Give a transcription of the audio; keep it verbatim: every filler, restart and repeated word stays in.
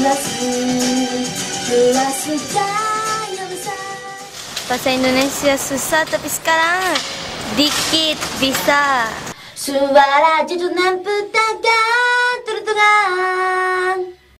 luas, luas daya besar. Bahasa Indonesia susah, tapi sekarang dikit bisa. Suara jujunan putagan, turut-turutan.